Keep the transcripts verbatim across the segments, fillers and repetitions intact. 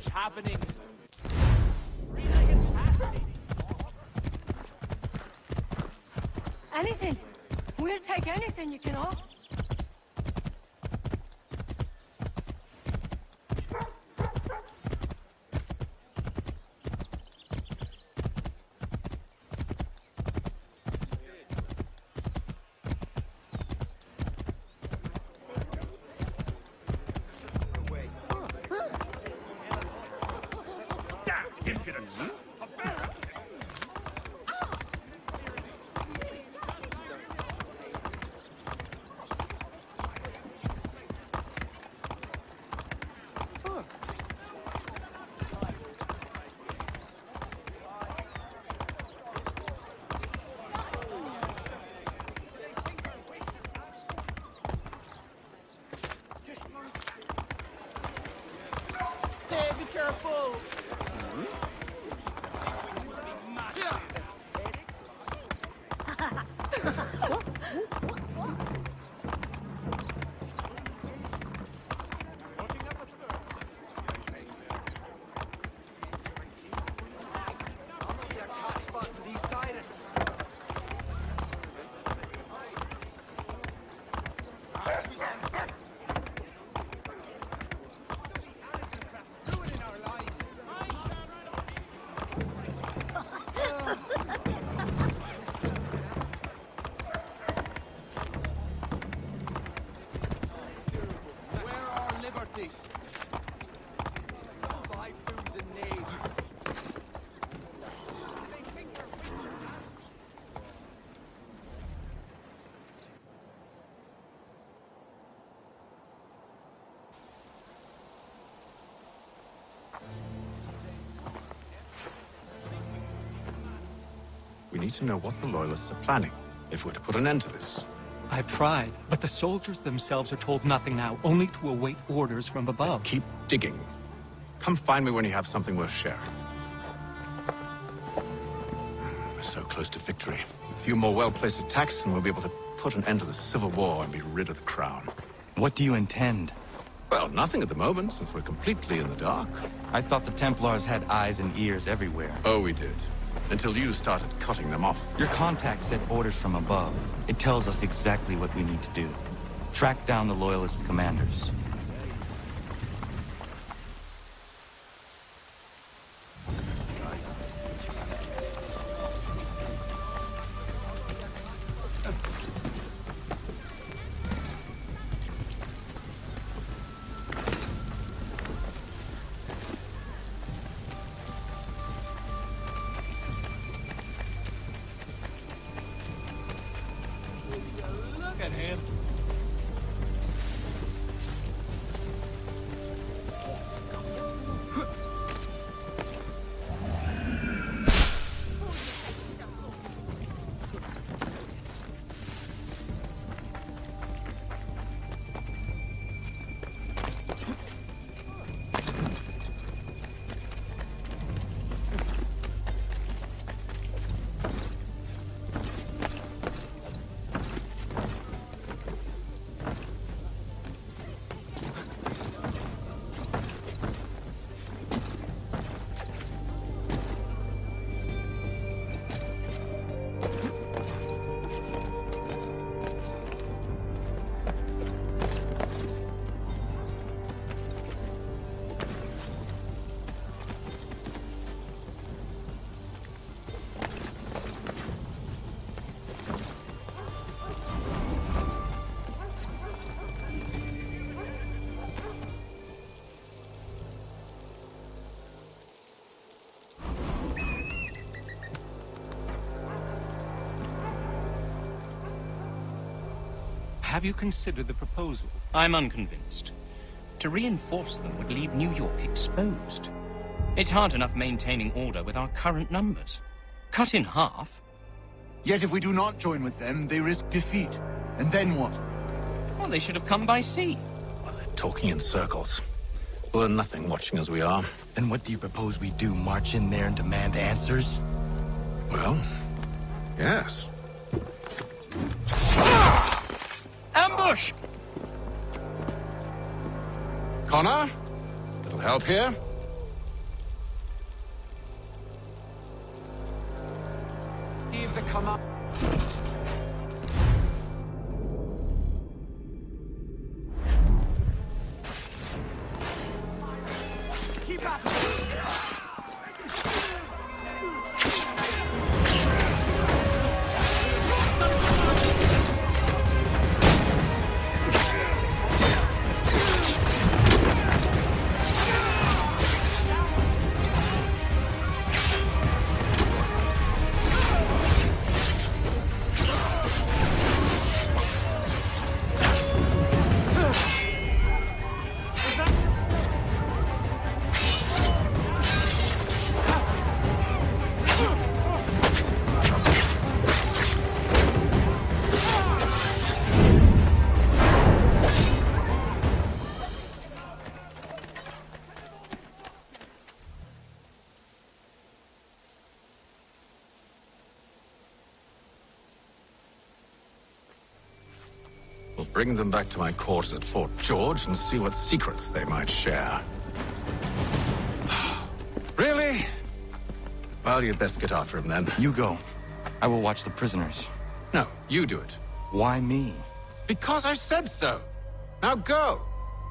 happening? Anything. We'll take anything you can offer. We need to know what the Loyalists are planning, if we're to put an end to this. I've tried, but the soldiers themselves are told nothing now, only to await orders from above. Keep digging. Come find me when you have something worth sharing. We're so close to victory. A few more well-placed attacks and we'll be able to put an end to the Civil War and be rid of the Crown. What do you intend? Well, nothing at the moment, since we're completely in the dark. I thought the Templars had eyes and ears everywhere. Oh, we did. Until you started cutting them off. Your contact said orders from above. It tells us exactly what we need to do. Track down the Loyalist commanders. Have you considered the proposal? I'm unconvinced. To reinforce them would leave New York exposed. It's hard enough maintaining order with our current numbers. Cut in half. Yet if we do not join with them, they risk defeat. And then what? Well, they should have come by sea. Well, they're talking in circles. We'll learn nothing watching as we are. Then what do you propose we do? March in there and demand answers? Well, yes. Ambush! Connor? Little help here? gave the command. Keep up! We'll bring them back to my quarters at Fort George and see what secrets they might share. Really? Well, you'd best get after him then. You go. I will watch the prisoners. No, you do it. Why me? Because I said so. Now go!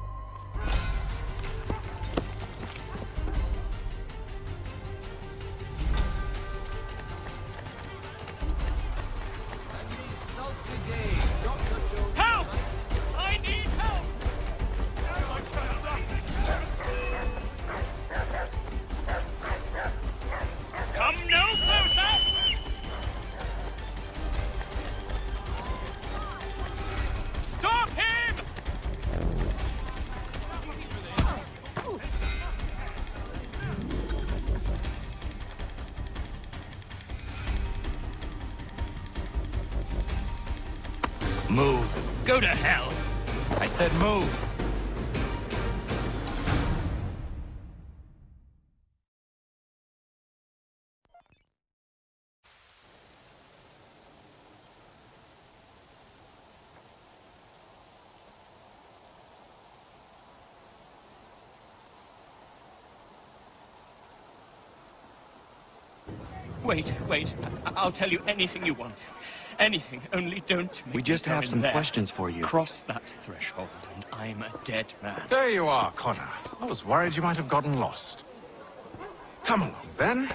Help! I need help! Come no closer! Stop him! Move. Go to hell! I said move. Wait, wait. I- I'll tell you anything you want. Anything, only don't make We just me go have in some there. questions for you. Cross that threshold, and I'm a dead man. There you are, Connor. I was worried you might have gotten lost. Come along, then.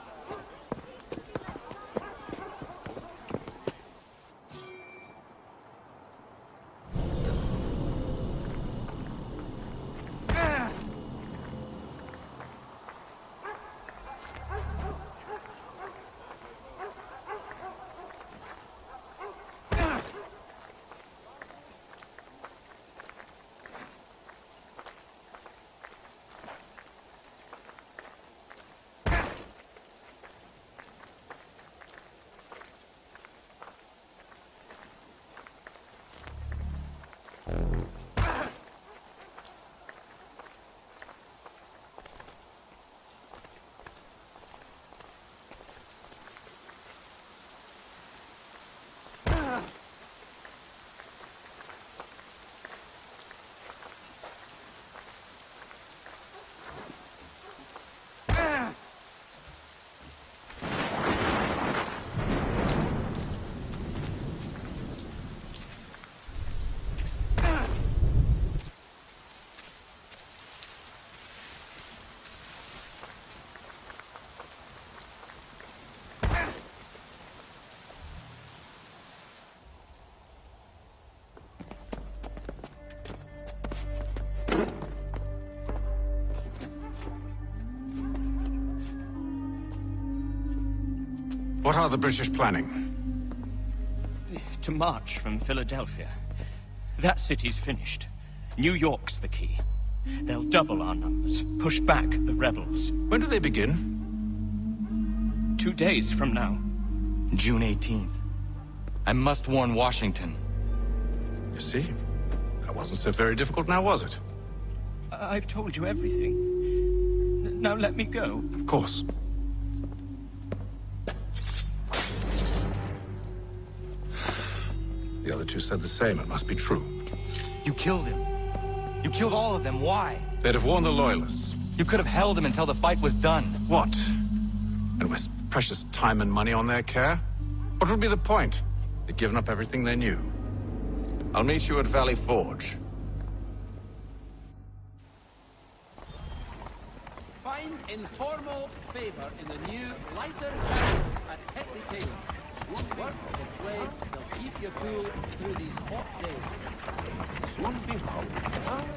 What are the British planning? To march from Philadelphia. That city's finished. New York's the key. They'll double our numbers, push back the rebels. When do they begin? Two days from now. June eighteenth. I must warn Washington. You see? That wasn't so very difficult now, was it? I- I've told you everything. N- Now let me go. Of course. The other two said the same. It must be true. You killed him. You killed all of them. Why? They'd have warned the Loyalists. You could have held him until the fight was done. What? And waste precious time and money on their care? What would be the point? They'd given up everything they knew. I'll meet you at Valley Forge. Find informal favor in the new lighter clothes at Hetley Taylor. Work and play, they'll keep you cool through these hot days. Soon be home.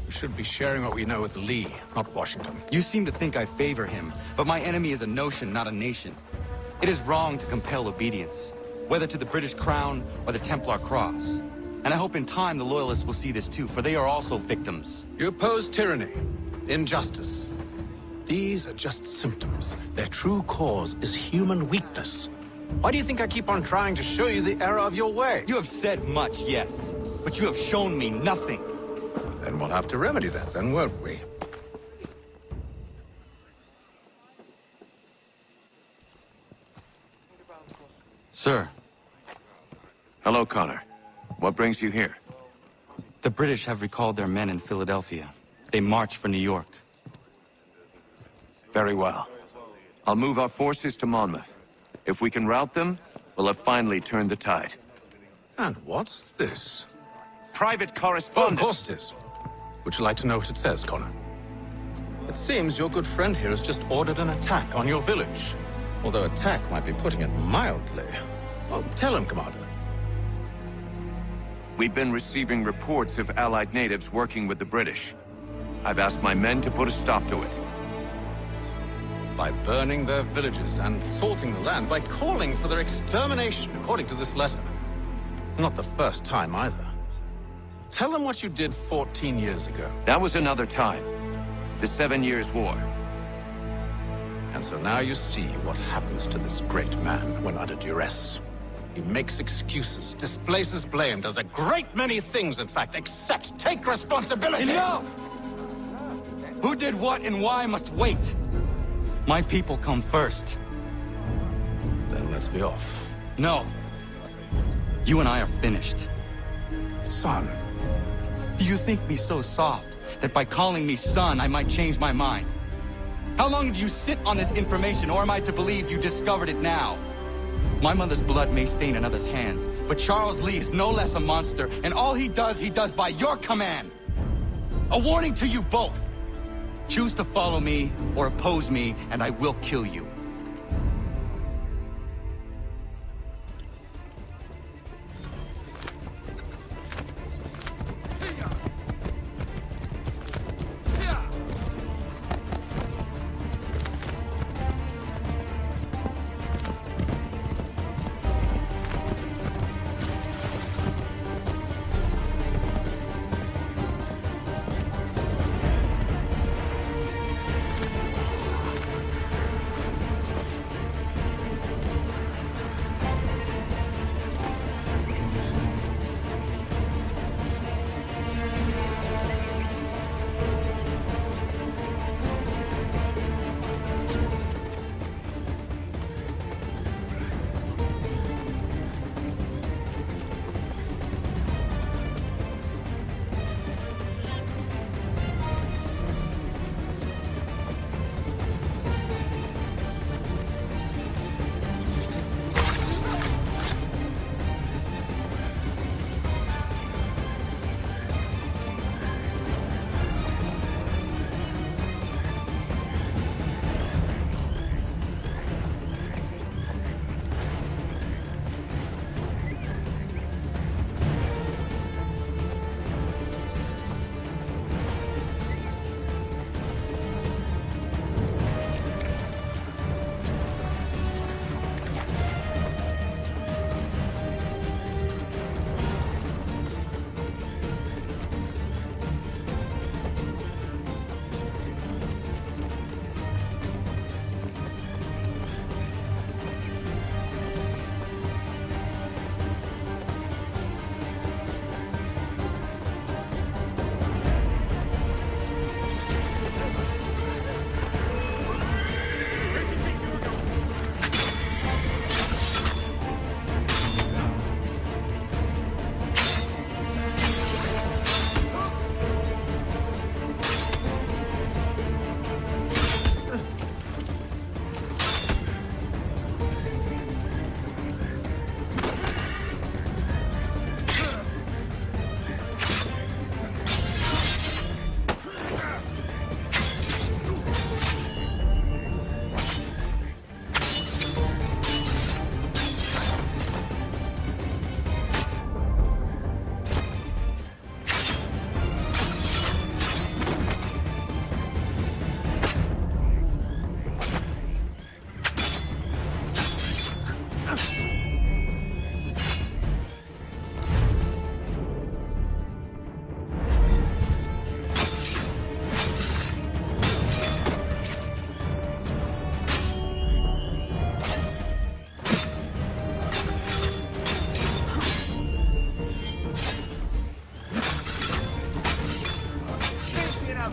We should be sharing what we know with Lee, not Washington. You seem to think I favor him, but my enemy is a notion, not a nation. It is wrong to compel obedience, whether to the British Crown or the Templar Cross. And I hope in time the Loyalists will see this too, for they are also victims. You oppose tyranny, injustice. These are just symptoms. Their true cause is human weakness. Why do you think I keep on trying to show you the error of your way? You have said much, yes, but you have shown me nothing. Then we'll have to remedy that then, won't we? Sir. Hello, Connor. What brings you here? The British have recalled their men in Philadelphia. They march for New York. Very well. I'll move our forces to Monmouth. If we can rout them, we'll have finally turned the tide. And what's this? Private Oh, correspondence! of course it is. Would you like to know what it says, Connor? It seems your good friend here has just ordered an attack on your village. Although attack might be putting it mildly. Well, tell him, Commander. We've been receiving reports of Allied natives working with the British. I've asked my men to put a stop to it. By burning their villages and salting the land, by calling for their extermination, according to this letter. Not the first time, either. Tell them what you did fourteen years ago. That was another time. The Seven Years' War. And so now you see what happens to this great man when under duress. He makes excuses, displaces blame, does a great many things, in fact, except take responsibility! Enough! Who did what and why must wait. My people come first. Then let's be off. No. You and I are finished. Son. Do you think me so soft that by calling me son I might change my mind? How long did you sit on this information, or am I to believe you discovered it now? My mother's blood may stain another's hands, but Charles Lee is no less a monster, and all he does, he does by your command. A warning to you both. Choose to follow me or oppose me, and I will kill you.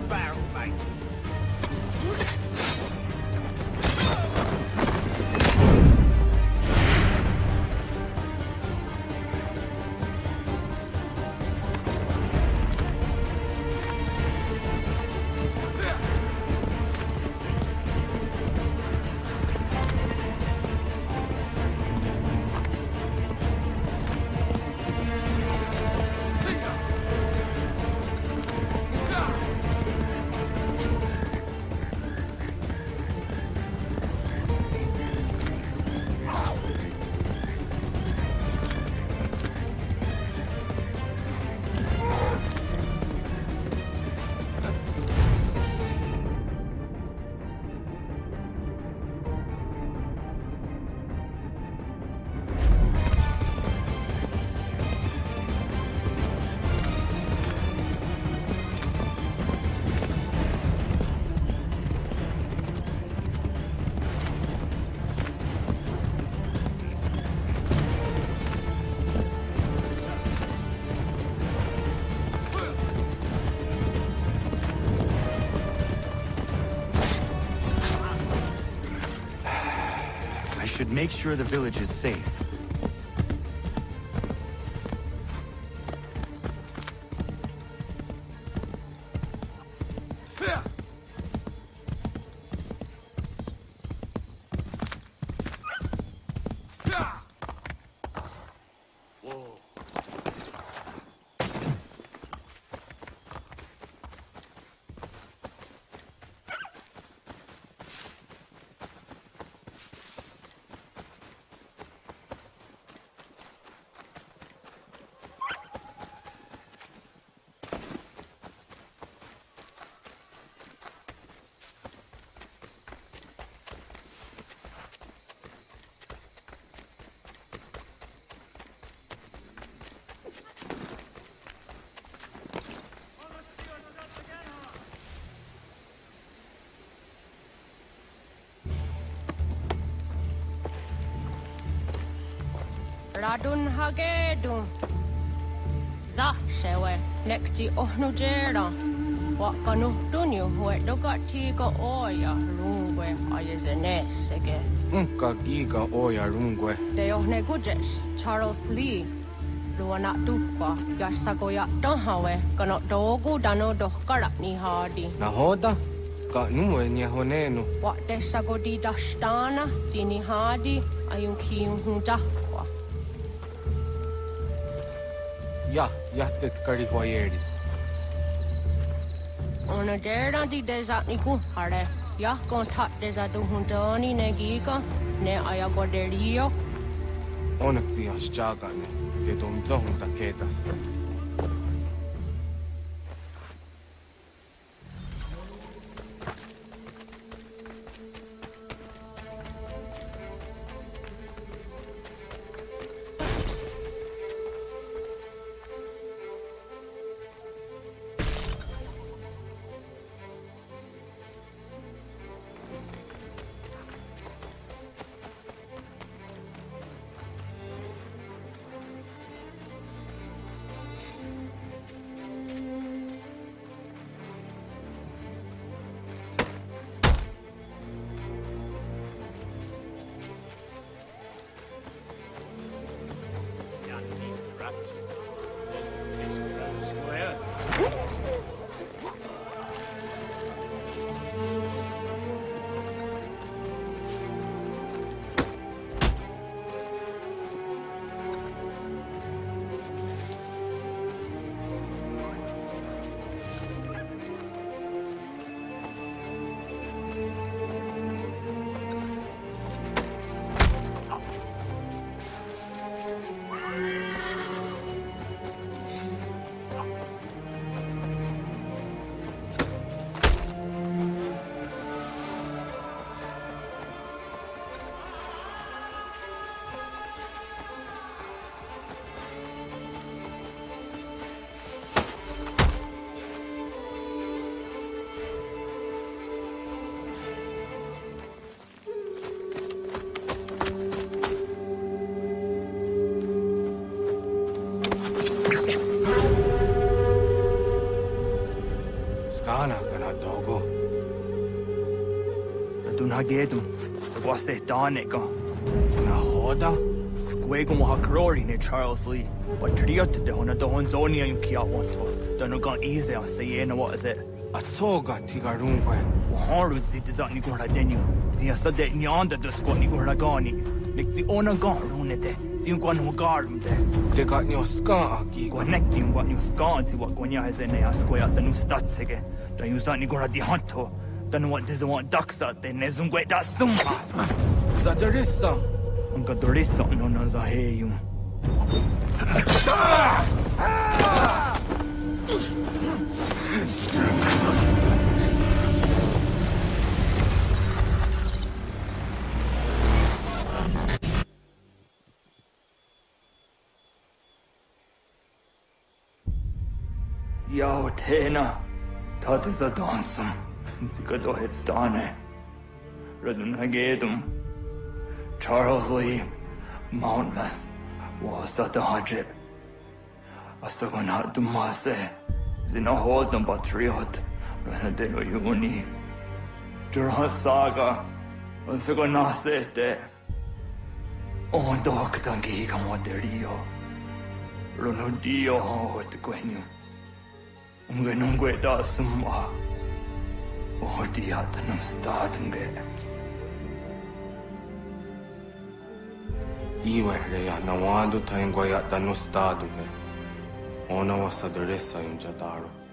barrel, mate. Should make sure the village is safe. Radun hagedun. Za shewe nekti ohnu jera. Wakanu dunyu hue dogati go oya rungwe ayezenesege. Unka giga oya rungwe. De ohne gujes Charles Lee. Luana tukwa yasagoya donhawe kano dogu dano dohkara ni hadi. Nahoda? Ka numwe ni honenu. Wa desagodi dashtana zini hadi ayun kiyun hunja. Ja, jättet kari huajeri. On a dera di desat ni ku hare. Ja, kon tat desatu huntoni ne giga ne ayagoderio. Onneksi jos jagane, te tuntuu hunta ketasta. Ana gana dogo. Dun hagedum. Was it Danica? Na hoda? Gwegum hakrori ne Charles Lee. But Triot de Hona Don Zonia in Kiawanto. Dun got easy, I say, what is it? A toga tigarungwe. Harud zit is on Nigura Denu. The Asade Nyanda the squat Nigura Gani. Nick the Ona Garunete. The one who guard there. They got no scar, connecting what you scarred, what Gwanya has in a square, the new statsege. Then you start Nigura di Hunto. Then what does want ducks out there? Nezungwe that summa. That there is some. Uncle there is something on us. I hear you. Yo, Tena, das ist a dansum. Sie geht doch jetzt da ne. Redun hagedum. Charles Lee, Monmouth, was at the hundred. A second hat to masse. Zina hold them patriot. Renadeno Uni. Durha saga. A second nasete. On dog tangi camoterio. Ronodio hot quenu. Ungenungue da summa. Oh, die hatten am Statunge. Iwereya nawando taingwaya da no stado de. Ona was aderesa in Jadaro.